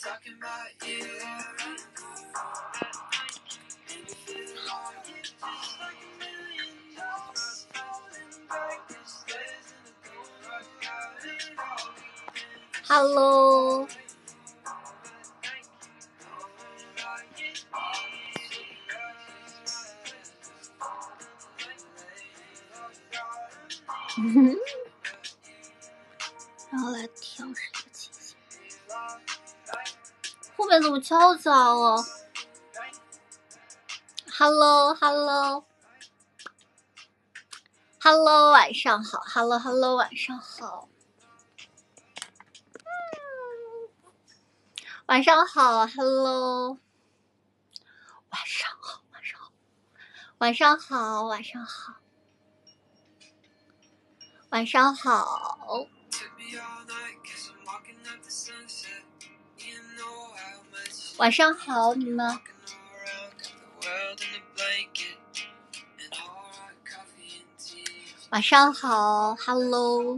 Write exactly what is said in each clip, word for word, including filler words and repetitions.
Hello， 然后来调试一个清醒。后面怎么敲早哦 ？Hello，Hello，Hello， 晚上好 ，Hello，Hello， 晚上好。晚上好 ，Hello， 晚上好，晚上好，晚上好，晚上好，晚上好，晚上好，你们。晚上好 ，Hello。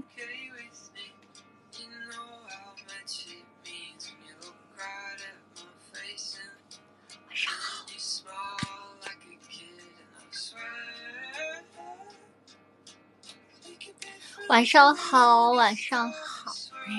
晚上好，晚上好，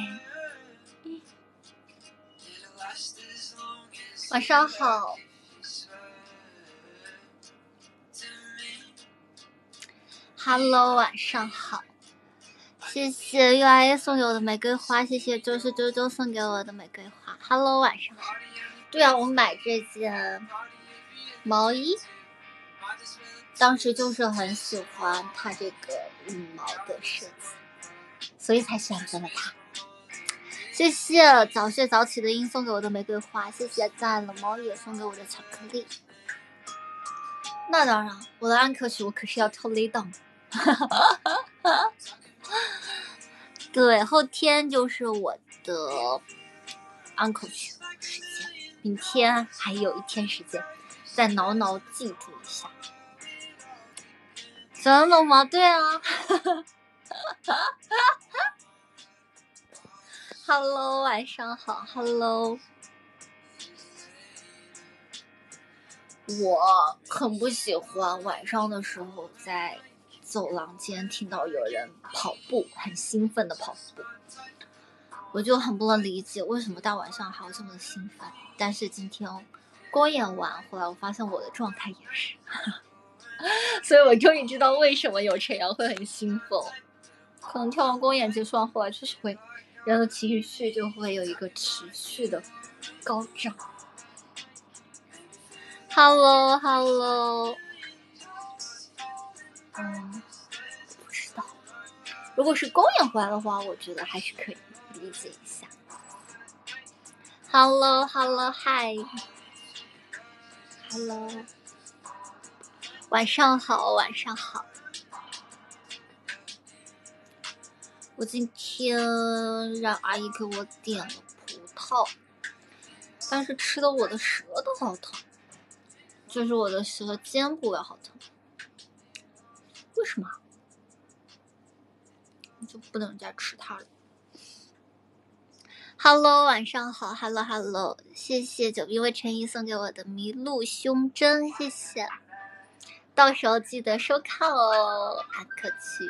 晚上好。Hello， 晚上好，谢谢 U I A 送给我的玫瑰花，谢谢周是周周送给我的玫瑰花。Hello， 晚上好。对啊，我买这件毛衣，当时就是很喜欢它这个羽毛的设计，所以才选择了它。谢谢早睡早起的鹰送给我的玫瑰花，谢谢在了猫也送给我的巧克力。那当然，我的安可曲我可是要抽雷档。对，后天就是我的安可曲时间，明天还有一天时间，再牢牢记住一下。真的吗？对啊。Hello， 晚上好 ，Hello。我很不喜欢晚上的时候在走廊间听到有人跑步，很兴奋的跑步，我就很不能理解为什么大晚上还要这么兴奋。但是今天公演完，后来我发现我的状态也是，所以我终于知道为什么有陈阳会很兴奋。可能跳完公演结束完，后来就是会人的情绪就会有一个持续的高涨。Hello Hello， 嗯，不知道。如果是公演回来的话，我觉得还是可以理解一下。Hello Hello Hi Hello， 晚上好，晚上好。我今天让阿姨给我点了葡萄，但是吃的我的舌头好疼。就是我的舌尖部位好疼，为什么？你就不能再吃它了。Hello， 晚上好 ，Hello Hello， 谢谢九碧为陈怡送给我的麋鹿胸针，谢谢。到时候记得收看哦，安可曲。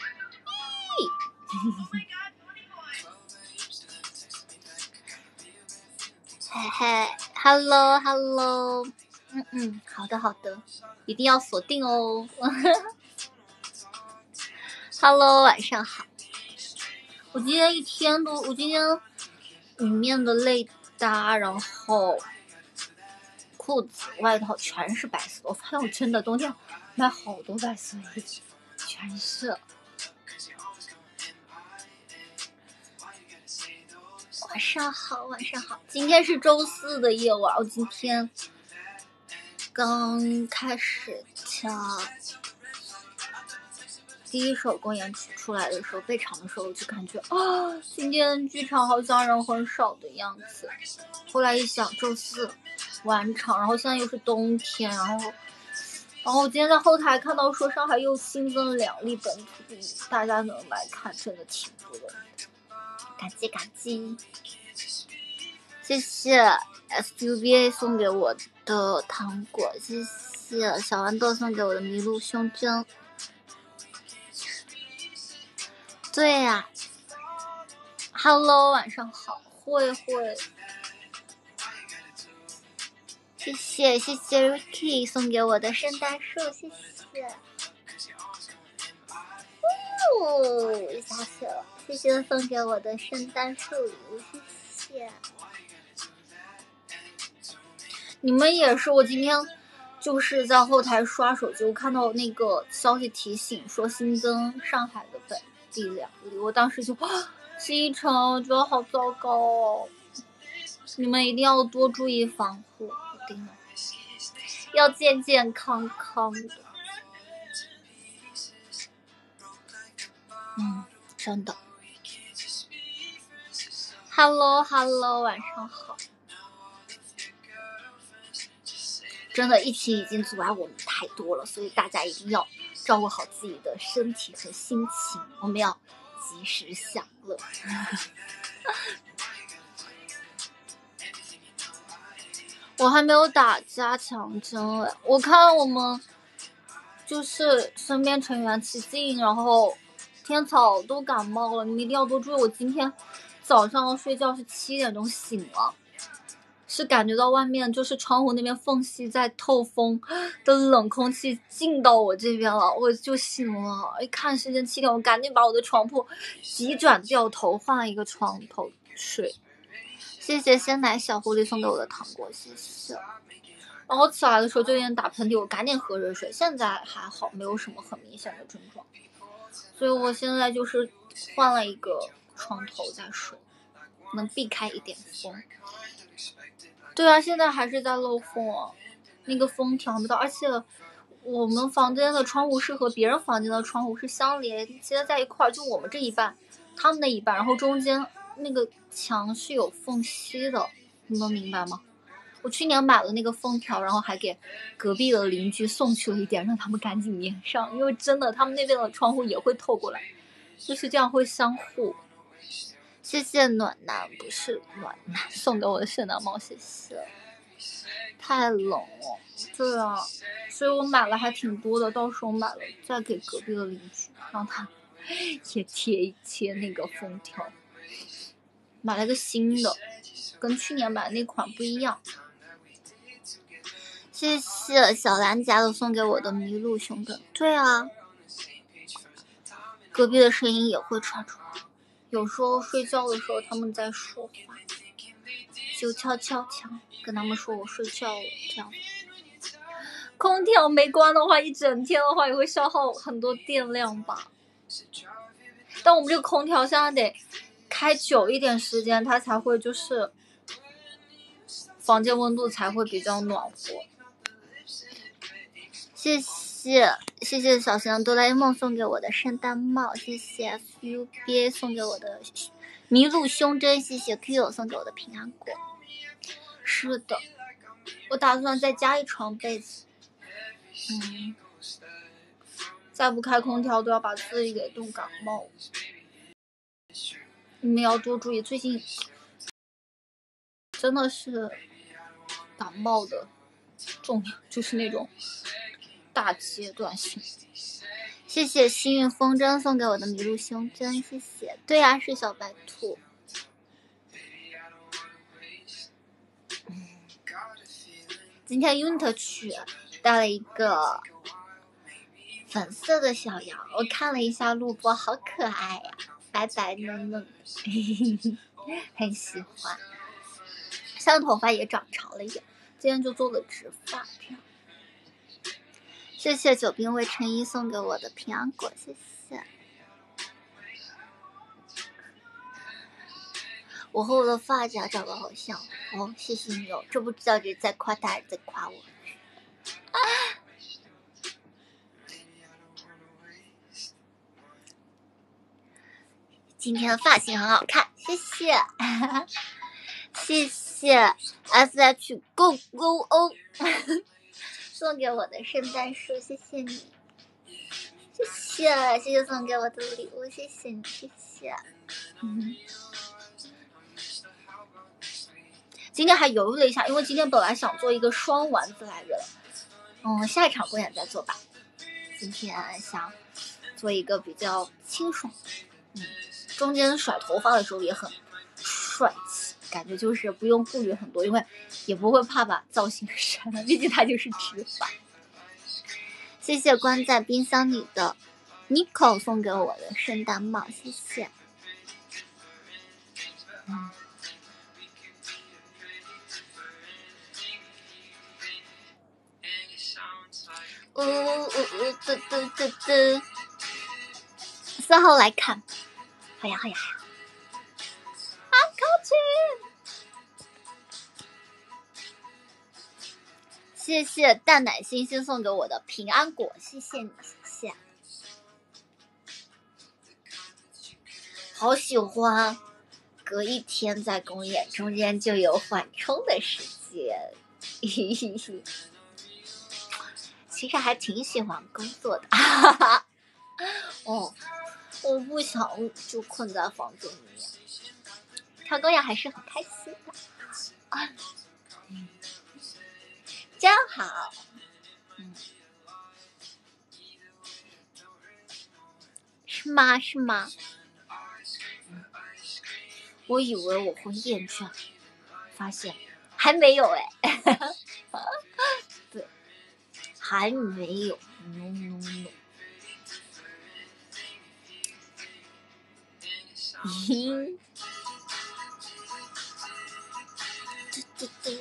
嘿嘿 ，Hello Hello。嗯嗯，好的好的，一定要锁定哦。Hello， 晚上好。我今天一天都，我今天里面的内搭，然后裤子、外套全是白色的。我发现我真的冬天买好多白色衣服，全是。晚上好，晚上好。今天是周四的夜晚，我今天刚开始跳第一首公演曲出来的时候，备场的时候，我就感觉啊，今天剧场好像人很少的样子。后来一想，周四晚场，然后现在又是冬天，然后，然后我今天在后台看到说上海又新增了两例本土病例，大家能来看真的挺不容易的，感激感激。 谢谢 S U B A 送给我的糖果，谢谢小豌豆送给我的麋鹿胸针。对呀、啊、，Hello， 晚上好，慧慧。谢谢谢谢 Ricky 送给我的圣诞树，谢谢。哦，下雪了，谢谢送给我的圣诞树礼物，谢谢。你们也是，我今天就是在后台刷手机，我看到那个消息提醒说新增上海的本地两例，我当时就心一沉，我觉得好糟糕哦。你们一定要多注意防护，一定要健健康康的。嗯，真的。Hello Hello， 晚上好。真的，疫情已经阻碍我们太多了，所以大家一定要照顾好自己的身体和心情，我们要及时享乐。我还没有打加强针哎，我看我们就是身边成员齐静，然后天草都感冒了，你们一定要多注意。我今天早上睡觉是七点钟醒了。是感觉到外面就是窗户那边缝隙在透风的冷空气进到我这边了，我就醒了。一看时间七点，我赶紧把我的床铺急转掉头，换了一个床头睡。谢谢鲜奶小狐狸送给我的糖果，谢谢。然后起来的时候就有点打喷嚏，我赶紧喝热水，现在还好，没有什么很明显的症状。所以我现在就是换了一个床头在睡，能避开一点风。对啊，现在还是在漏风啊，那个风调不到，而且我们房间的窗户是和别人房间的窗户是相连接在一块儿，就我们这一半，他们那一半，然后中间那个墙是有缝隙的，你能明白吗？我去年买了那个封条，然后还给隔壁的邻居送去了一点，让他们赶紧粘上，因为真的他们那边的窗户也会透过来，就是这样会相互。谢谢暖男，不是暖男送给我的圣诞帽，谢谢。太冷了，对啊，所以我买了还挺多的，到时候买了再给隔壁的邻居，让他也贴一贴那个封条。买了个新的，跟去年买的那款不一样。谢谢小兰家的送给我的麋鹿胸针，对啊，隔壁的声音也会传出来。有时候睡觉的时候他们在说话，就悄悄悄跟他们说我睡觉了，这样。空调没关的话，一整天的话也会消耗很多电量吧。但我们这个空调现在得开久一点时间，它才会就是房间温度才会比较暖和。谢谢谢谢小贤哆啦 A 梦送给我的圣诞帽，谢谢 S U B A 送给我的麋鹿胸针，谢谢 Q 送给我的平安果。是的，我打算再加一床被子。嗯，再不开空调都要把自己给冻感冒。你们要多注意，最近真的是感冒的重要，就是那种大阶段性。谢谢幸运风筝送给我的麋鹿胸针，谢谢。对呀、啊，是小白兔。嗯、今天 Unit 去带了一个粉色的小羊，我看了一下录播，好可爱呀、啊，白白嫩嫩的，很喜欢。像头发也长长了一点，今天就做了直发，这样。谢谢九兵卫陈一送给我的平安果，谢谢。我和我的发夹长得好像哦，谢谢你哦，这不知道是在夸他还是在夸我。啊、今天的发型很好看，谢谢，谢谢 S H Go Go O 送给我的圣诞树，谢谢你，谢谢谢谢送给我的礼物，谢谢你，谢谢。嗯， 今天还犹豫了一下，因为今天本来想做一个双丸子来着，嗯，下一场公演再做吧。今天想做一个比较清爽，嗯，中间甩头发的时候也很帅气，感觉就是不用顾虑很多，因为也不会怕把造型删了，毕竟它就是直发。谢谢关在冰箱里的 Nico 送给我的圣诞帽，谢谢。嗯，呜呜呜嘟嘟嘟嘟，四号来看，好呀好呀，好靠去！谢谢蛋奶星星送给我的平安果，谢谢你，谢谢。好喜欢，隔一天在公演，中间就有缓冲的时间。嘿嘿嘿。其实还挺喜欢工作的，哈哈。哦，我不想就困在房间里面，跳公演还是很开心的。啊，嗯，真好。嗯，是吗？是吗？嗯，我以为我会厌倦，发现还没有哎。对，还没有。no no no。咦，嘟嘟嘟，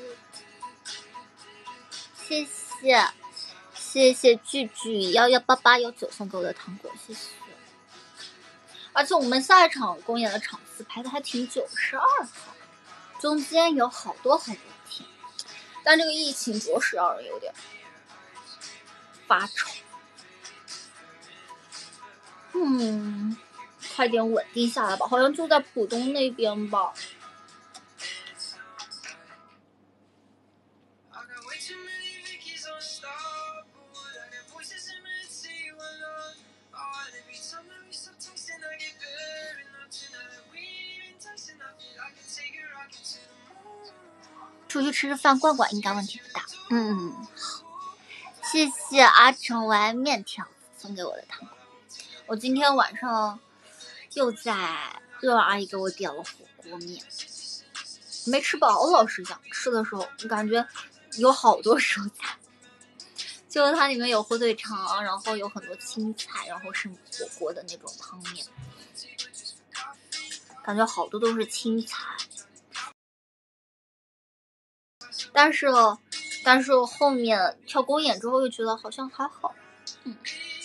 谢谢谢谢句句幺幺八八幺九送给我的糖果，谢谢。而且我们下一场公演的场次排的还挺久，十二号，中间有好多好多天，但这个疫情着实让人有点发愁。嗯，快点稳定下来吧，好像就在浦东那边吧。出去吃吃饭逛逛应该问题不大。嗯，好，谢谢阿成玩面条送给我的糖果。我今天晚上又在乐阿姨给我点了火锅面，没吃饱，老实讲，吃的时候感觉有好多蔬菜，就是它里面有火腿肠，然后有很多青菜，然后是火锅的那种汤面，感觉好多都是青菜。但是但是后面跳公演之后又觉得好像还好。嗯，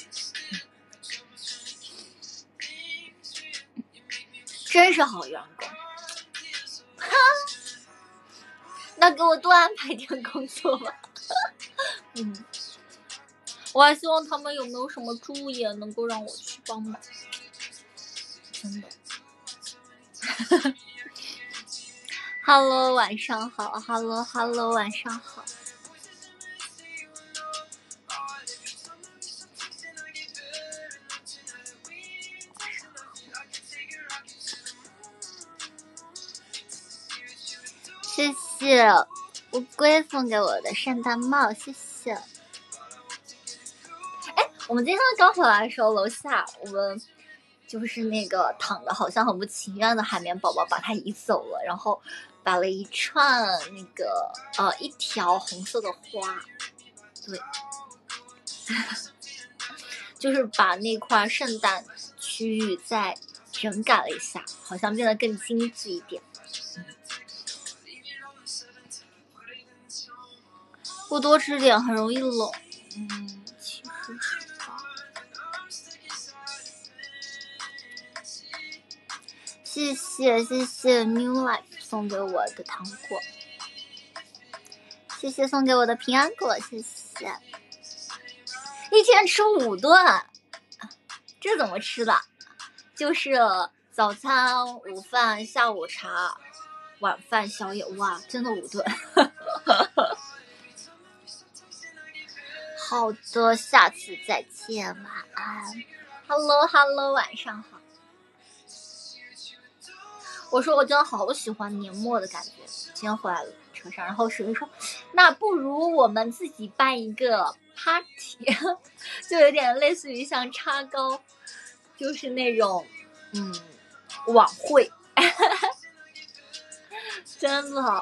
真是好员工。哈，那给我多安排点工作吧。嗯，我还希望他们有没有什么助演能够让我去帮忙，真的。Hello， 晚上好。Hello Hello， 晚上好。谢谢乌龟送给我的圣诞帽，谢谢。哎，我们今天刚回来的时候，楼下我们就是那个躺着好像很不情愿的海绵宝宝把它移走了，然后摆了一串那个呃一条红色的花，对，就是把那块圣诞区域再整改了一下，好像变得更精致一点。嗯，不多吃点很容易冷。嗯，其实是吧。谢谢谢谢 New Life 送给我的糖果，谢谢送给我的平安果，谢谢。一天吃五顿，这怎么吃的？就是早餐、午饭、下午茶、晚饭、宵夜，哇，真的五顿。好的，下次再见，晚安。Hello Hello， 晚上好。 我说我真的好喜欢年末的感觉。今天回来了车上，然后水水说，那不如我们自己办一个 party， 就有点类似于像插高，就是那种嗯晚会，真的。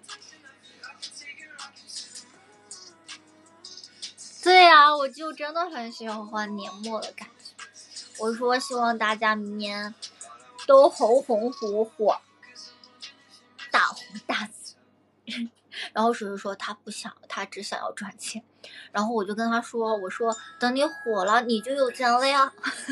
对啊，我就真的很喜欢年末的感觉。我说希望大家明年都红红火火，大红大紫。然后水水说他不想，他只想要赚钱。然后我就跟他说，我说等你火了，你就有钱了呀。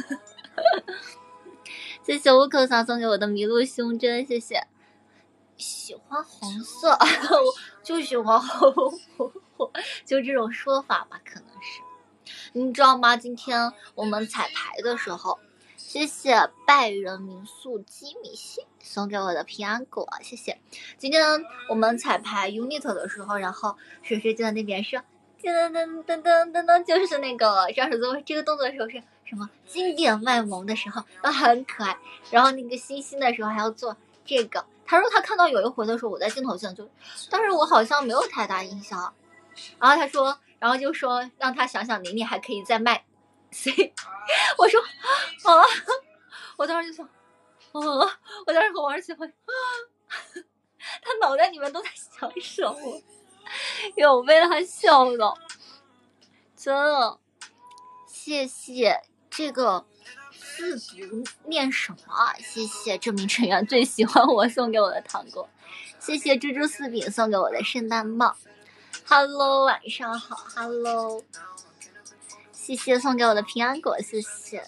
谢谢我口桑送给我的麋鹿胸针，谢谢。喜欢红色，就喜欢红红红，就这种说法吧，可能是。你知道吗？今天我们彩排的时候，谢谢拜仁民宿鸡米线送给我的平安果，谢谢。今天我们彩排 unit 的时候，然后水水就在那边说噔噔噔噔噔噔，就是那个上手做这个动作的时候是什么经典卖萌的时候，然后很可爱。然后那个星星的时候还要做这个。他说他看到有一回的时候我在镜头前就，但是我好像没有太大印象。然后他说，然后就说让他想想宁宁还可以再卖。所以我说啊，我当时就想，啊，我当时和王儿喜欢，他脑袋里面都在想什么，有被他笑到，真的。谢谢这个字读念什么啊？谢谢这名成员最喜欢我送给我的糖果，谢谢猪猪四饼送给我的圣诞帽。Hello， 晚上好 ，Hello。谢谢送给我的平安果，谢谢。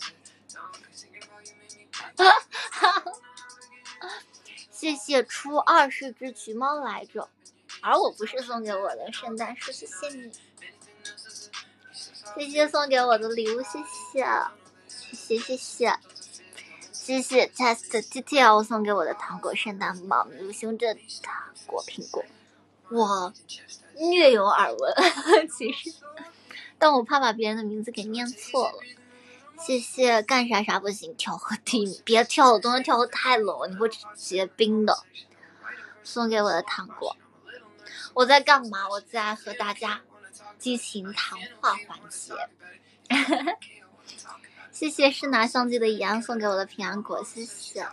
谢谢初二是只橘猫来着，而我不是送给我的圣诞树，谢谢你。谢谢送给我的礼物，谢谢，谢谢谢谢。谢谢 Test T T L 送给我的糖果圣诞帽，麋鹿胸针糖果苹果，我略有耳闻，其实，但我怕把别人的名字给念错了。谢谢干啥啥不行，跳河地，你别跳了，冬天跳河太冷了，你会结冰的。送给我的糖果，我在干嘛？我在和大家进行谈话环节。谢谢是拿相机的怡安送给我的平安果，谢谢。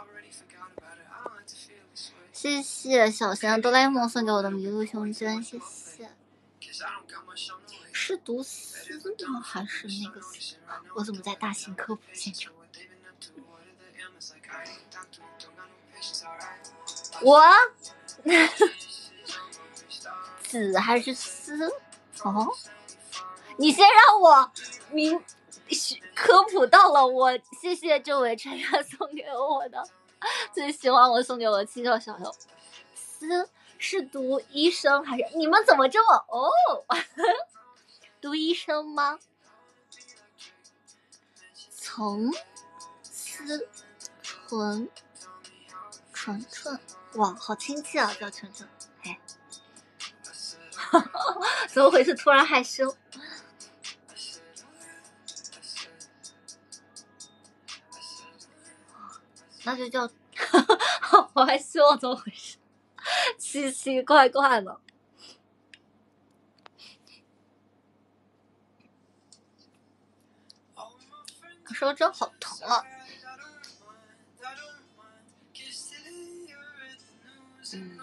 谢谢小贤的哆啦 A 梦送给我的麋鹿胸针，谢谢。是读丝吗？还是那个丝？我怎么在大型科普现场？我子还是丝？哦，你先让我明科普到了我。谢谢这位成员送给我的，最喜欢我送给我的七条小头。丝是读医生还是？你们怎么这么哦？读医生吗？从丝纯纯纯，哇，好亲切啊，叫纯纯。哎，怎么回事？突然害羞。那就叫，我还希望怎么回事？奇奇怪怪的。手指好疼啊！嗯，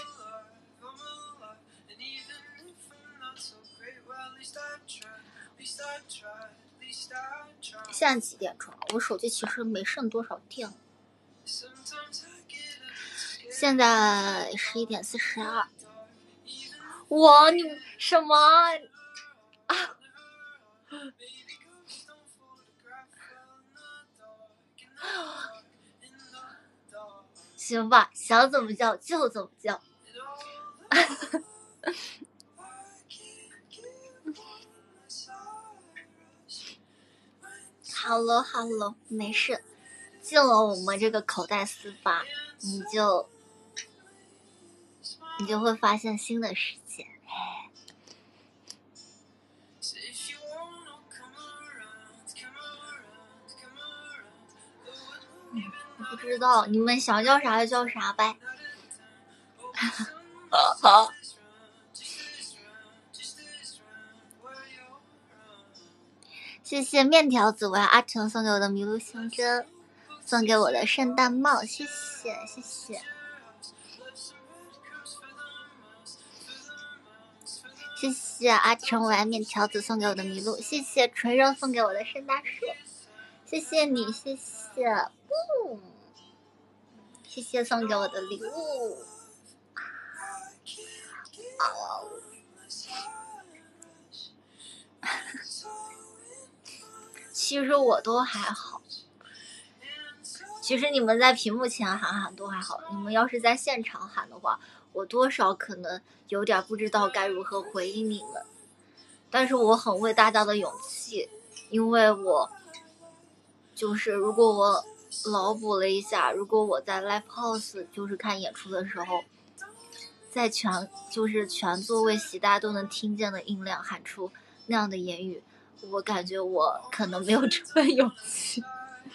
现在几点钟？我手机其实没剩多少电了。现在十一点四十二。哇，你什么啊？行吧，想怎么叫就怎么叫。Hello Hello， 没事，进了我们这个口袋私法，你就你就会发现新的世界。嗯，我不知道，你们想叫啥就叫啥呗。好。谢谢面条紫薇阿成送给我的麋鹿胸针，送给我的圣诞帽，谢谢谢谢。谢谢阿成为面条子送给我的麋鹿，谢谢纯肉送给我的圣诞树，谢谢你，谢谢，嗯，谢谢送给我的礼物。哦其实我都还好，其实你们在屏幕前喊喊都还好，你们要是在现场喊的话，我多少可能有点不知道该如何回应你们，但是我很为大家的勇气，因为我就是如果我脑补了一下，如果我在 live house 就是看演出的时候，在全就是全座位席大家都能听见的音量喊出那样的言语，我感觉我可能没有这份勇气。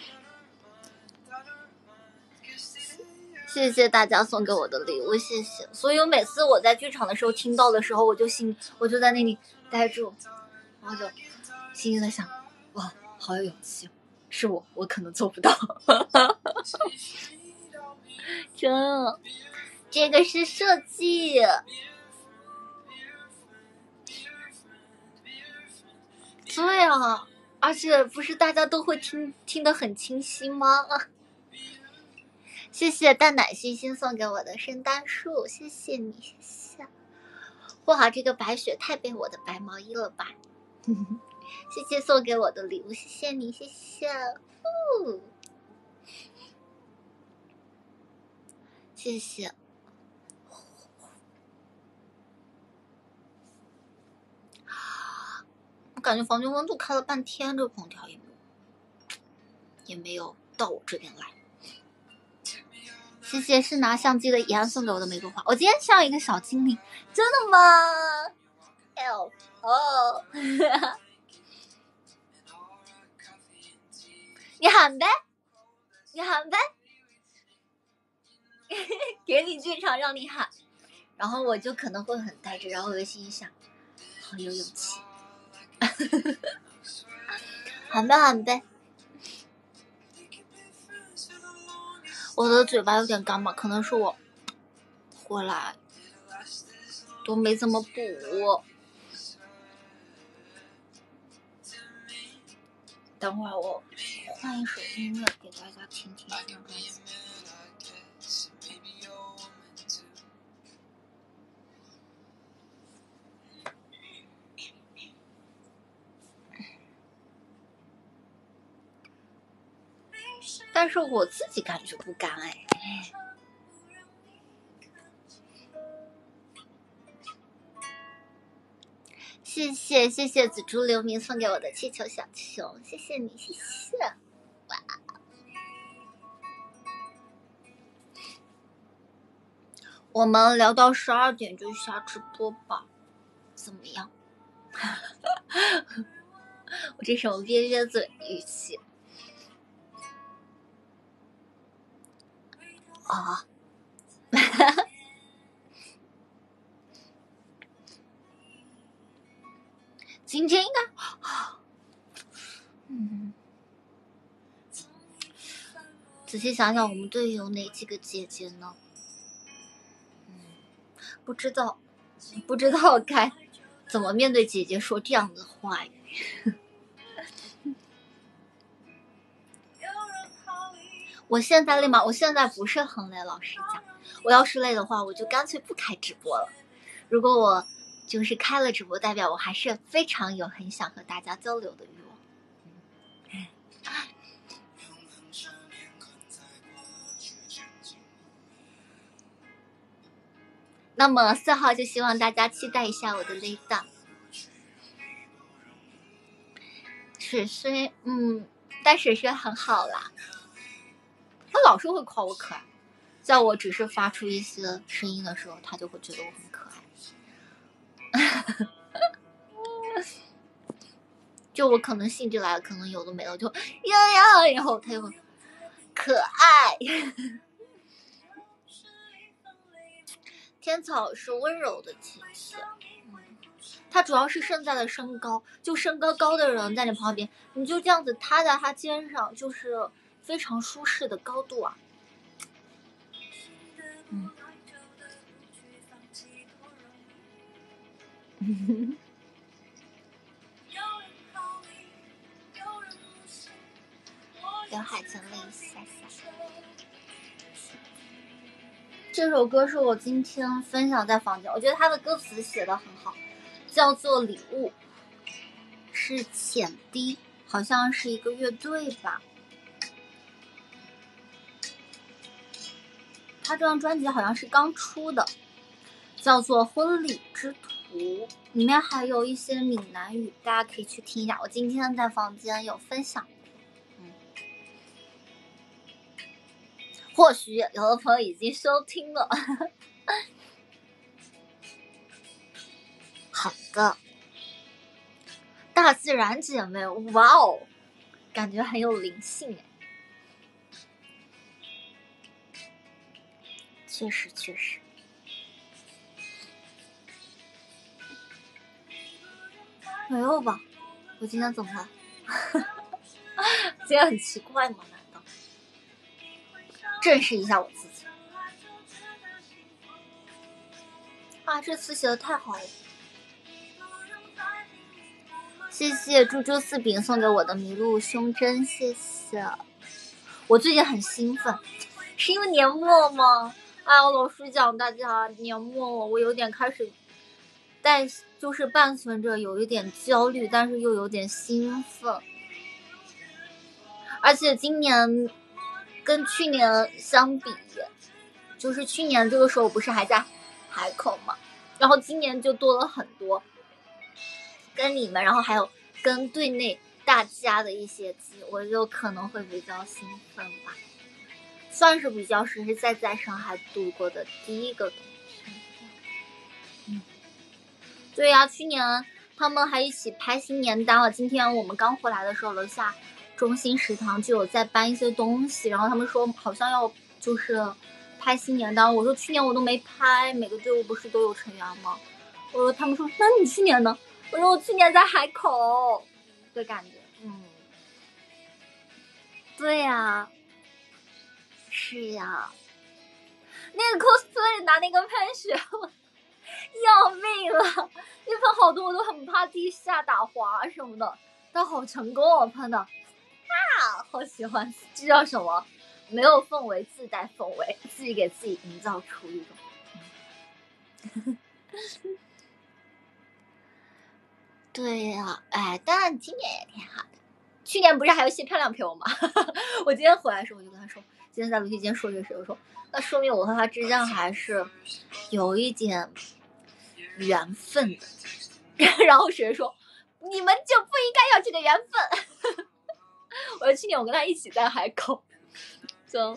谢谢大家送给我的礼物，谢谢。所以我每次我在剧场的时候听到的时候，我就心我就在那里呆住，然后就心里在想，哇，好有勇气，是我，我可能做不到。真的，这个是设计。对啊，而且不是大家都会听听得很清晰吗？谢谢蛋奶星星送给我的圣诞树，谢谢你，谢谢。哇，这个白雪太被我的白毛衣了吧！谢谢送给我的礼物，谢谢你，谢谢。哦、谢谢。我感觉房间温度开了半天，这个空调也没有，也没有到我这边来。谢谢是拿相机的怡安送给我的玫瑰花，我今天像一个小精灵，真的吗 ？L 哦，你喊呗，你喊呗，给你剧场让你喊，然后我就可能会很呆着，然后我就心里想，好有勇气，喊呗喊呗。我的嘴巴有点干吧，可能是我回来都没怎么补。等会儿我换一首音乐给大家听听这张专辑。但是我自己感觉不干哎。谢谢谢谢紫竹流明送给我的气球小熊，谢谢你，谢谢。哇，我们聊到十二点就下直播吧，怎么样？我这什么憋憋嘴语气啊？今天应该，嗯，仔细想想，我们队有哪几个姐姐呢？嗯，不知道，不知道该怎么面对姐姐说这样的话。我现在累吗？我现在不是很累，老实讲，我要是累的话，我就干脆不开直播了。如果我就是开了直播，代表我还是非常有很想和大家交流的欲望。嗯、那么四号就希望大家期待一下我的雷档。水水，嗯，但水水很好啦，他老是会夸我可爱，在我只是发出一些声音的时候，他就会觉得我很可爱。就我可能兴致来了，可能有的没了，就呀呀，然后他就可可爱。天草是温柔的气息，它主要是胜在了身高，就身高高的人在你旁边，你就这样子塌在他肩上，就是非常舒适的高度啊。嗯。刘海整理一下下。这首歌是我今天分享在房间，我觉得它的歌词写得很好，叫做《礼物》，是浅低，好像是一个乐队吧。他这张专辑好像是刚出的，叫做《婚礼之图》，里面还有一些闽南语，大家可以去听一下。我今天在房间有分享，嗯，或许有的朋友已经收听了。好的，大自然姐妹，哇哦，感觉很有灵性哎。确实确实。没有吧？我今天怎么了？今天很奇怪吗？难道？正视一下我自己。啊，这词写的太好了！谢谢猪猪四饼送给我的麋鹿胸针，谢谢。我最近很兴奋，是因为年末吗？哎呀，老实讲，大家年末了，我有点开始带，就是伴随着有一点焦虑，但是又有点兴奋。而且今年跟去年相比，就是去年这个时候不是还在海口嘛，然后今年就多了很多跟你们，然后还有跟队内大家的一些机，我就可能会比较兴奋吧，算是比较实实在在上海度过的第一个冬天。嗯，对呀、啊，去年他们还一起拍新年单了。今天我们刚回来的时候，楼下中心食堂就有在搬一些东西，然后他们说好像要就是拍新年单。我说去年我都没拍，每个队伍不是都有成员吗？我说他们说那你去年呢？我说我去年在海口的感觉。嗯，对呀、啊，是呀，那个 cosplay 拿那个喷雪要命了，一喷好多我都很怕地下打滑什么的，但好成功哦，喷的啊，好喜欢，这叫什么？没有氛围自带氛围，自己给自己营造出一种。对呀、啊，哎，但今年也挺好的。去年不是还有些漂亮陪我吗？我今天回来的时候我就跟他说，今天在楼梯间说这个事，我说那说明我和他之间还是有一点缘分的。然后谁说你们就不应该有这个缘分？我说去年我跟他一起在海口，就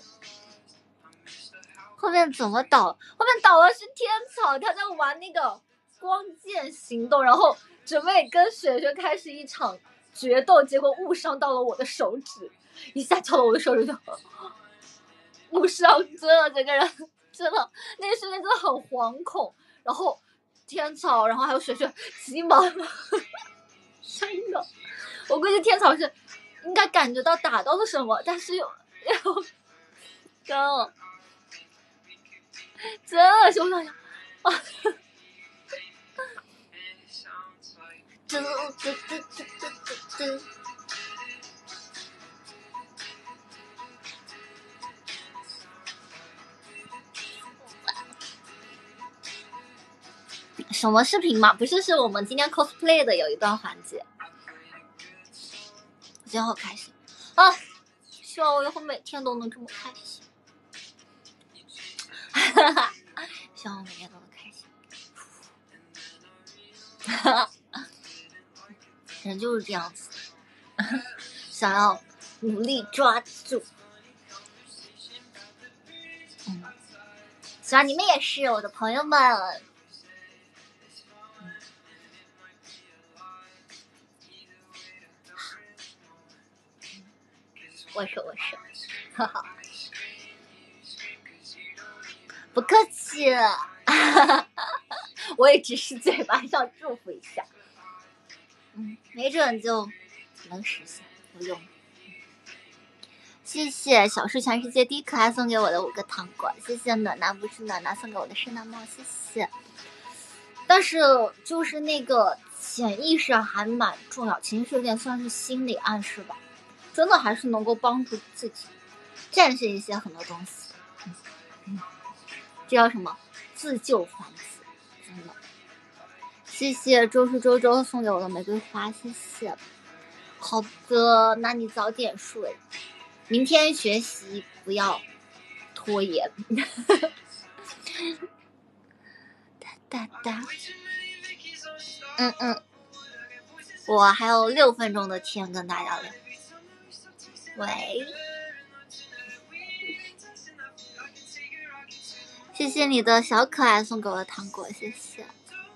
后面怎么倒？后面倒的是天草，他在玩那个光剑行动，然后准备跟雪雪开始一场决斗，结果误伤到了我的手指，一下敲了我的手指就误伤，真的整个人真的那个瞬间真的很惶恐。然后天草，然后还有雪雪急忙，真的，我估计天草是应该感觉到打到了什么，但是又又真的真的是我想想啊，嘟嘟嘟嘟嘟嘟嘟。什么视频嘛？不是，是我们今天 cosplay 的有一段环节，我今天好开心啊！希望我以后每天都能这么开心，哈哈！希望我每天都能开心，哈哈！人就是这样子，想要努力抓住。嗯，希望你们也是我的朋友们。我说我说，哈哈。 不客气，我也只是嘴巴上祝福一下，嗯，没准就能实现，不用。谢谢小树全世界第一可爱送给我的五个糖果，谢谢暖暖不是暖暖送给我的圣诞帽，谢谢。但是就是那个潜意识还蛮重要，情绪有点算是心理暗示吧，真的还是能够帮助自己战胜一些很多东西。嗯嗯，这叫什么？自救还子，真的。谢谢周是周周送给我的玫瑰花，谢谢。好的，那你早点睡，明天学习不要拖延。哒哒哒。嗯嗯，我还有六分钟的天跟大家聊。喂，谢谢你的小可爱送给我的糖果，谢谢。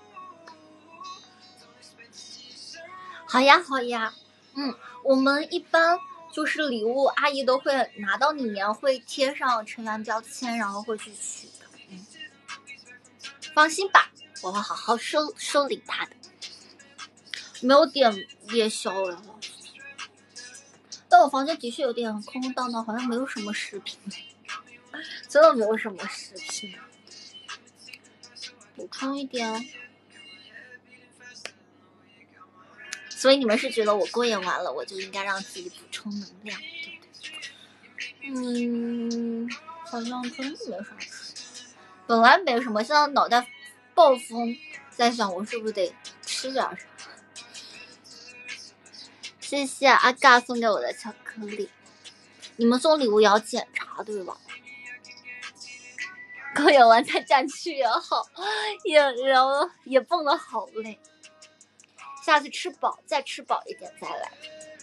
好呀好呀，嗯，我们一般就是礼物，阿姨都会拿到里面，会贴上成员标签，然后会去取的。嗯，放心吧，我会好好收收领它的。没有点夜宵了，但我房间的确有点空空荡荡，好像没有什么视频，真的没有什么视频。补充一点，所以你们是觉得我过夜完了，我就应该让自己补充能量，对不对？嗯，好像真的没啥吃，本来没什么，现在脑袋暴风，在想我是不是得吃点啥。谢谢阿嘎送给我的巧克力，你们送礼物也要检查对吧？高演完再站去也好，也然后也蹦得好累，下次吃饱再吃饱一点再来。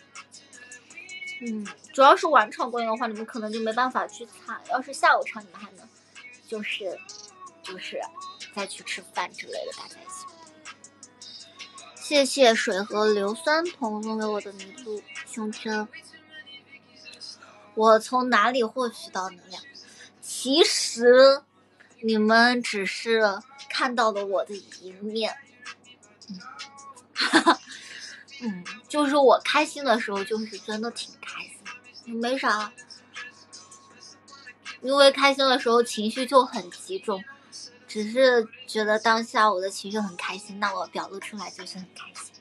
嗯，主要是晚场公演的话，你们可能就没办法去踩，要是下午场你们还能就是就是再去吃饭之类的，大家一起。谢谢水和硫酸铜送给我的麋鹿胸针，我从哪里获取到能量？其实你们只是看到了我的一面，嗯，哈哈，嗯，就是我开心的时候，就是真的挺开心，没啥，因为开心的时候情绪就很集中，只是觉得当下我的情绪很开心，那我表露出来就是很开心。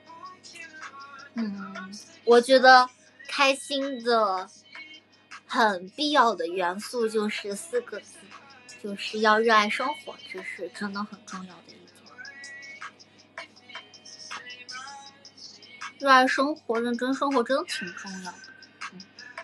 嗯，我觉得开心的很必要的元素就是四个字，就是要热爱生活，这是真的很重要的一点。热爱生活，认真生活真的挺重要的。嗯，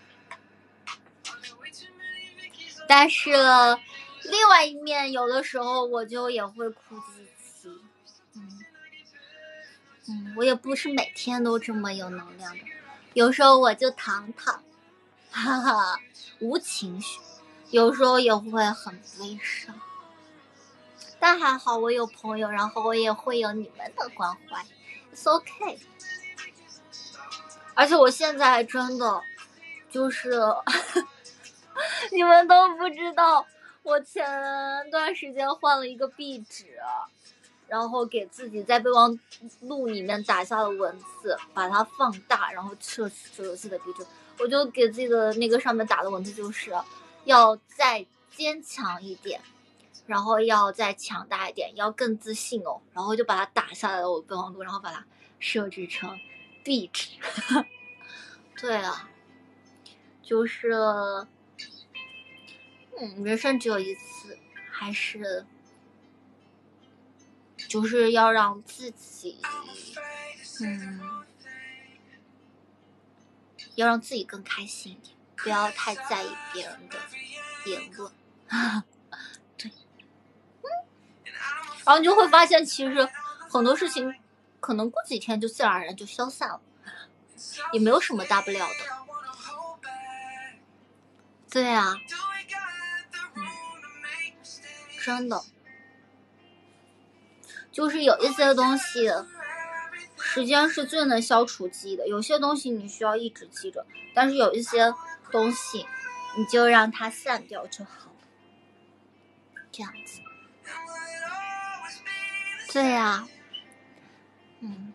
但是另外一面，有的时候我就也会哭唧唧。嗯嗯，我也不是每天都这么有能量的，有时候我就躺躺，哈哈，无情绪，有时候也会很悲伤，但还好我有朋友，然后我也会有你们的关怀 ，it's okay。而且我现在真的就是你们都不知道，我前段时间换了一个壁纸，然后给自己在备忘录里面打下了文字，把它放大，然后设置游戏的壁纸。我就给自己的那个上面打的文字就是要再坚强一点，然后要再强大一点，要更自信哦。然后就把它打下来了我备忘录，然后把它设置成壁纸。对啊，就是嗯，人生只有一次，还是就是要让自己嗯要让自己更开心一点，不要太在意别人的言论。对，嗯，然后你就会发现其实很多事情可能过几天就自然而然就消散了，也没有什么大不了的。对啊，嗯，真的就是有一些东西时间是最能消除记忆的，有些东西你需要一直记着，但是有一些东西你就让它散掉就好了。 这样子。对呀、啊，嗯，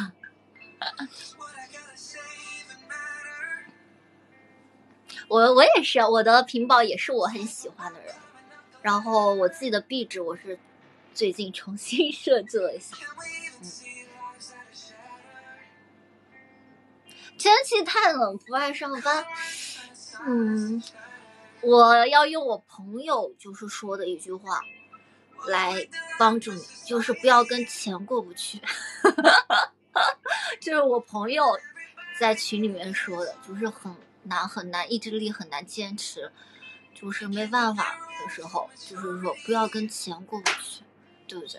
我我也是，我的屏保也是我很喜欢的人，然后我自己的壁纸我是最近重新设计了一下。嗯，天气太冷，不爱上班。嗯，我要用我朋友就是说的一句话来帮助你，就是不要跟钱过不去。就是我朋友在群里面说的，就是很难很难，意志力很难坚持，就是没办法的时候，就是说不要跟钱过不去，对不对？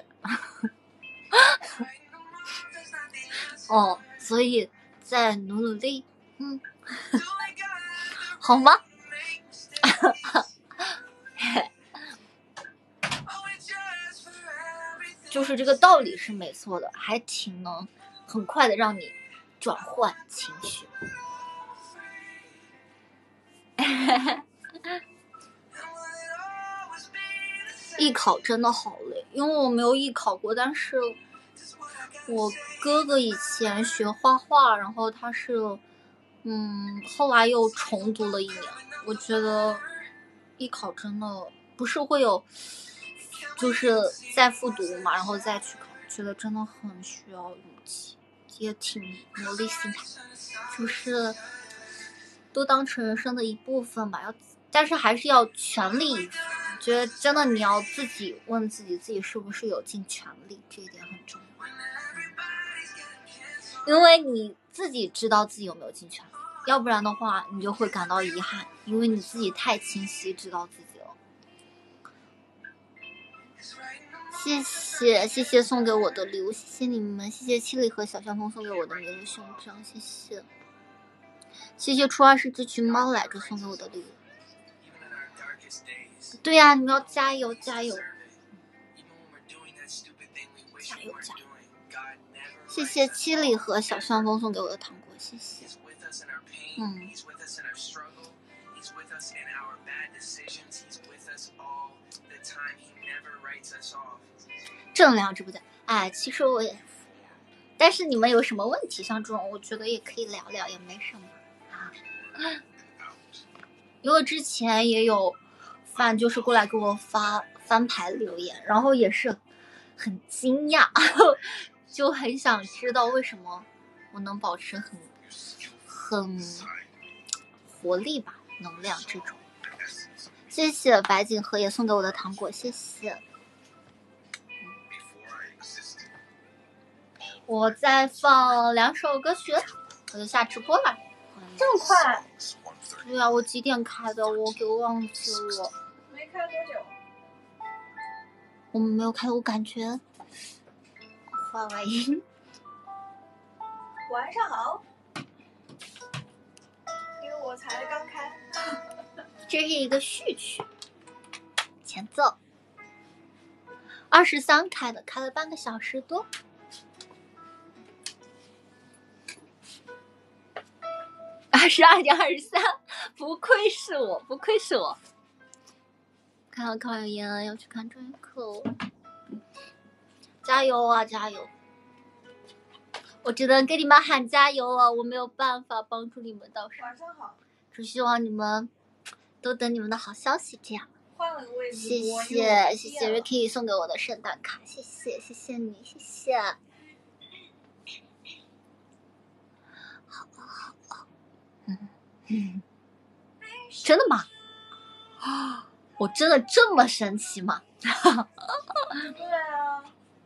哦，所以再努努力，嗯，好吗？就是这个道理是没错的，还挺能很快的让你转换情绪。艺考真的好累，因为我没有艺考过，但是我哥哥以前学画画，然后他是嗯后来又重读了一年。我觉得艺考真的不是会有就是再复读嘛，然后再去考，觉得真的很需要勇气，也挺磨砺心态，就是都当成人生的一部分吧，要但是还是要全力以赴。觉得真的你要自己问自己，自己是不是有尽全力，这一点很重要。因为你自己知道自己有没有尽全力，要不然的话你就会感到遗憾，因为你自己太清晰知道自己了。谢谢谢谢送给我的礼物，谢谢你们，谢谢七里和小香风送给我的麋鹿胸章，谢谢谢谢初二是这群猫来着送给我的礼物。对呀、啊，你要加油加油加油加油！谢谢七里和小香风送给我的糖果，谢谢。嗯。正量直播间，哎，其实我也，但是你们有什么问题，像这种，我觉得也可以聊聊，也没什么啊。因为之前也有饭就是过来给我发翻牌留言，然后也是很惊讶，就很想知道为什么我能保持很很活力吧，能量这种。谢谢白景和也送给我的糖果，谢谢。我再放两首歌曲，我就下直播了。这么快？对啊，我几点开的？我给我忘记了。 没开多久。 我们没有开，我感觉。话外音。 晚上好。因为我才刚开。 这是一个序曲，前奏。二十三开的，开了半个小时多。二十二点二十三，不愧是我，不愧是我。看到考研要去看专业课，加油啊，加油！我只能给你们喊加油了，我没有办法帮助你们到时。 晚上好。 只希望你们都等你们的好消息，这样。 换了个位置。 谢谢谢谢 Ricky 送给我的圣诞卡，谢谢谢谢你，谢谢。好了好了，嗯嗯，真的吗？啊，我真的这么神奇吗？ 对啊。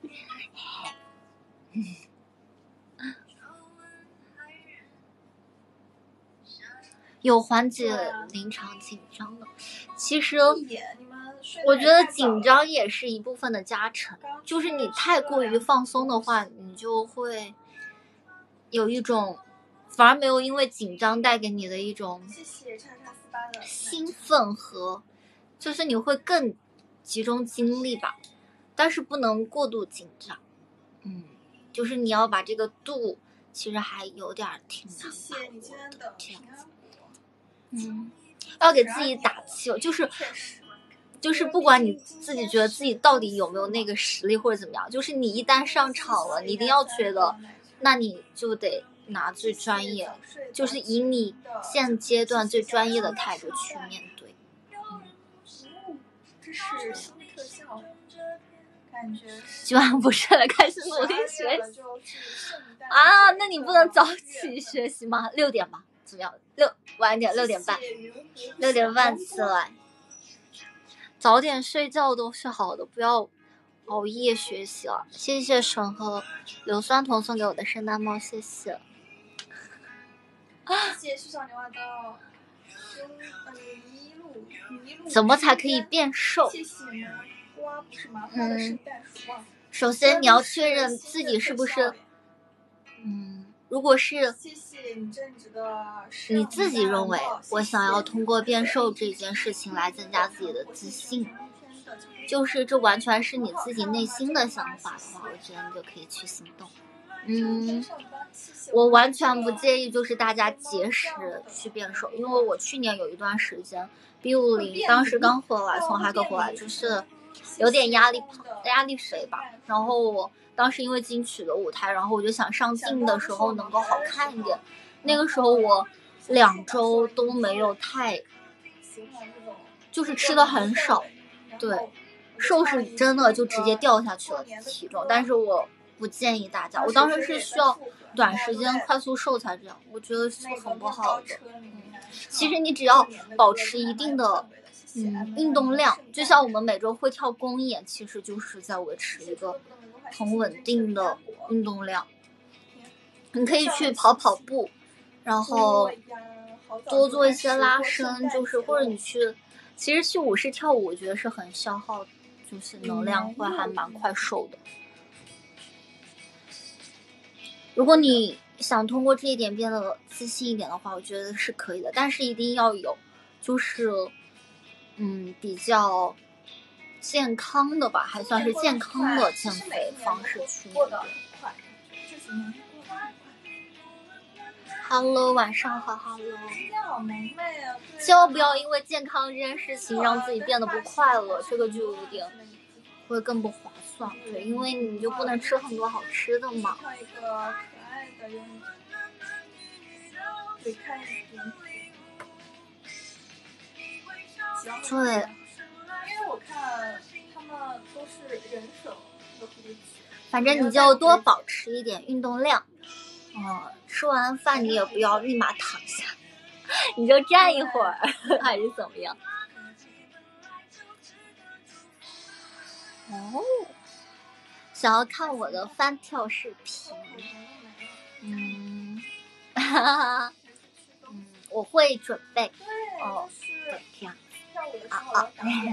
有缓解临场紧张的，其实我觉得紧张也是一部分的加成，就是你太过于放松的话，你就会有一种反而没有因为紧张带给你的一种兴奋和，就是你会更集中精力吧，但是不能过度紧张，嗯，就是你要把这个度其实还有点挺难把握的，这样子。嗯，要给自己打气，就是就是不管你自己觉得自己到底有没有那个实力或者怎么样，就是你一旦上场了，你一定要觉得，那你就得拿最专业，就是以你现阶段最专业的态度去面对。 嗯，这是新特效，感觉今晚不睡了，开始努力学习啊！那你不能早起学习吗？六点吧，怎么样？六晚一点，六点半，六点半起来，早点睡觉都是好的，不要熬夜学习了。谢谢沈和硫酸酮送给我的圣诞帽，谢谢。 谢谢世上牛蛙的一路一路。 怎么才可以变瘦？ 谢谢瓜不是麻花的是袋鼠啊。 首先你要确认自己是不是，嗯，如果是你自己认为我想要通过变瘦这件事情来增加自己的自信，就是这完全是你自己内心的想法的话，我觉得你就可以去行动。嗯，我完全不介意，就是大家节食去变瘦，因为我去年有一段时间 B 五零，当时刚回来，从哈克回来，就是有点压力胖、压力肥吧。然后我当时因为金曲的舞台，然后我就想上镜的时候能够好看一点。那个时候我两周都没有太，就是吃的很少，对，瘦是真的就直接掉下去了体重，但是我不建议大家，我当时是需要短时间快速瘦才这样，我觉得是很不好的。嗯，其实你只要保持一定的嗯运动量，就像我们每周会跳公演，其实就是在维持一个很稳定的运动量。你可以去跑跑步，然后多做一些拉伸，就是或者你去，其实去舞室跳舞，我觉得是很消耗，就是能量会还蛮快瘦的。如果你想通过这一点变得自信一点的话，我觉得是可以的，但是一定要有，就是嗯比较健康的吧，还算是健康的减肥方式去面对。Hello， 晚上好 ，Hello。 今天好萌妹啊！ 千万不要因为健康这件事情让自己变得不快乐，这个就有点会更不划算。对，因为你就不能吃很多好吃的嘛。 看一个可爱的用，对，看一点。 对。 因为我看他们都是人手的蝴蝶结。 反正你就多保持一点运动量。嗯，吃完饭你也不要立马躺下，你就站一会儿，还是怎么样？哦，想要看我的翻跳视频？嗯，哈哈，嗯，我会准备。哦，对，这样。啊啊。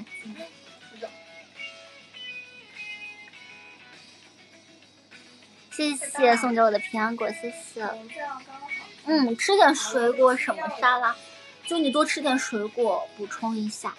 谢谢送给我的平安果，谢谢。嗯，吃点水果什么沙拉，就你多吃点水果补充一下。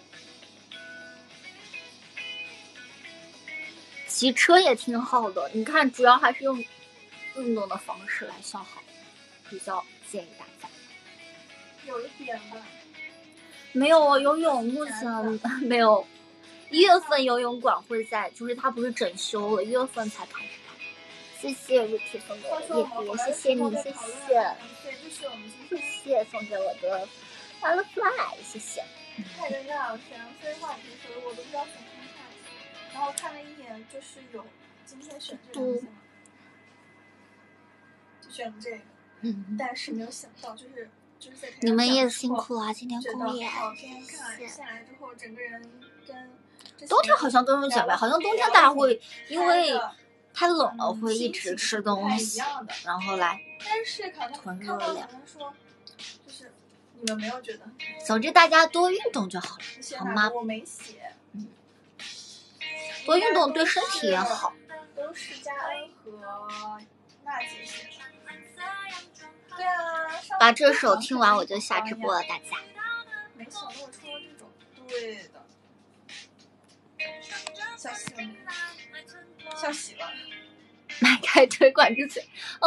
骑车也挺好的，你看主要还是用运动的方式来消耗，比较建议大家。 有一点吧。没有游泳，目前没有。一月份游泳馆会在，就是它不是整修了，一月份才开始。谢谢 Ricky 送给我的叶蝶，谢谢你，谢谢，谢谢送给我的 Butterfly， 谢谢。 太尴尬了，选废话题的时候我都不知道选什么话题，然后看了一眼，就是有今天选这个，就选了这个，嗯，但是没有想到就是就是在你们也辛苦了，今天公演， 谢谢。下来之后，整个人跟冬天好像更容易减肥，好像冬天大家会因为。太冷了，会一直吃东西，然后来囤热量。 就是你们没有觉得？ 总之，大家多运动就好了，好吗？ 我没写。 嗯，多运动对身体也好。 都是佳恩和娜姐写的。对啊。 把这首听完我就下直播了，大家。 没想到我出了这种，对的。笑死了。笑死了。 迈开腿管住嘴，哦，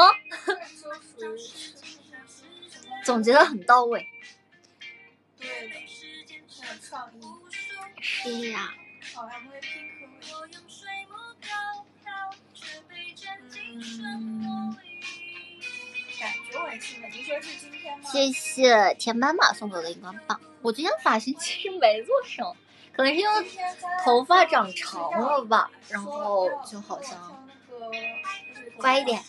总结的很到位。 对的，很有创意。 吃呀？ 哦 ，M V P 可以。嗯，感觉我很兴奋。你说是今天吗？ 谢谢甜斑马送给我的荧光棒。我今天发型其实没做什么，可能是因为头发长长了吧，然后就好像乖一点。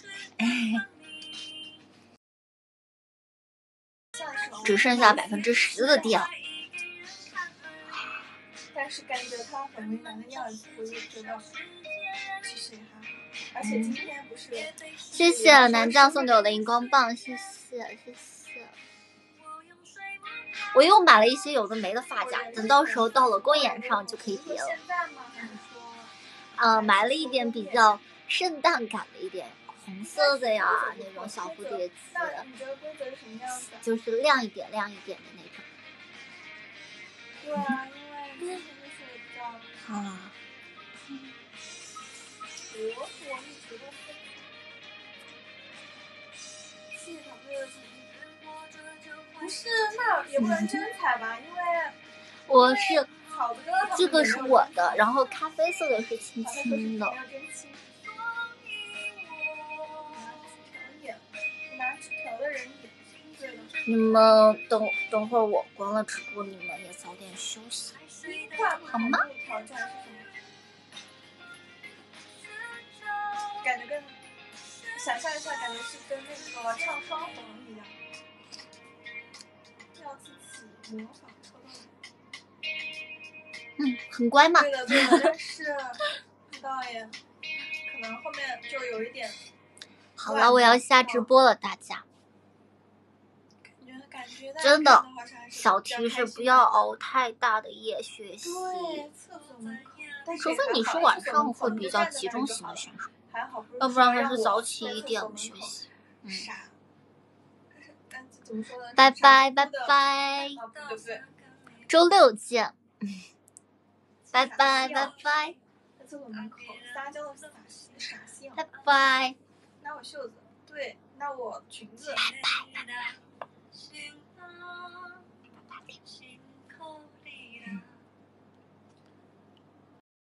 只剩下百分之十的电了。 但是感觉他很为难的样子，我就觉得其实也还好。而且今天不是， 谢谢南酱送给我的荧光棒，谢谢谢谢。我又买了一些有的没的发夹，等到时候到了公演上就可以叠了。 现在吗？还是说？ 呃，买了一点比较圣诞感的一点红色的呀，那种小蝴蝶结。 那你觉得规则是什么样子？ 就是亮一点亮一点的那种。 对啊，因为今天就是比较啊。 我我一直都分。谢谢小朋友的鼓励。不是，那也不能真彩吧，因为我是草子哥这个是我的，然后咖啡色的是青青的。 拿纸条的人也对的。 你们等等会儿我关了直播，你们也早点休息，好吗？ 挑战是什么？感觉跟想象一下，感觉是跟那个唱双簧一样。要自己模仿抽到嗯，很乖嘛。 对的对的，但是不知道耶，可能后面就有一点。 好了，我要下直播了，大家。 感觉真的，小提示不要熬太大的夜学习。 对，厕所门口。 除非你是晚上会比较集中型的选手，要不然还是早起一点学习。嗯。拜拜拜拜，周六见。拜拜拜拜。 在厕所门口撒娇的傻傻笑。 拜拜。 拿我袖子，对，那我裙子。 拜拜拜拜。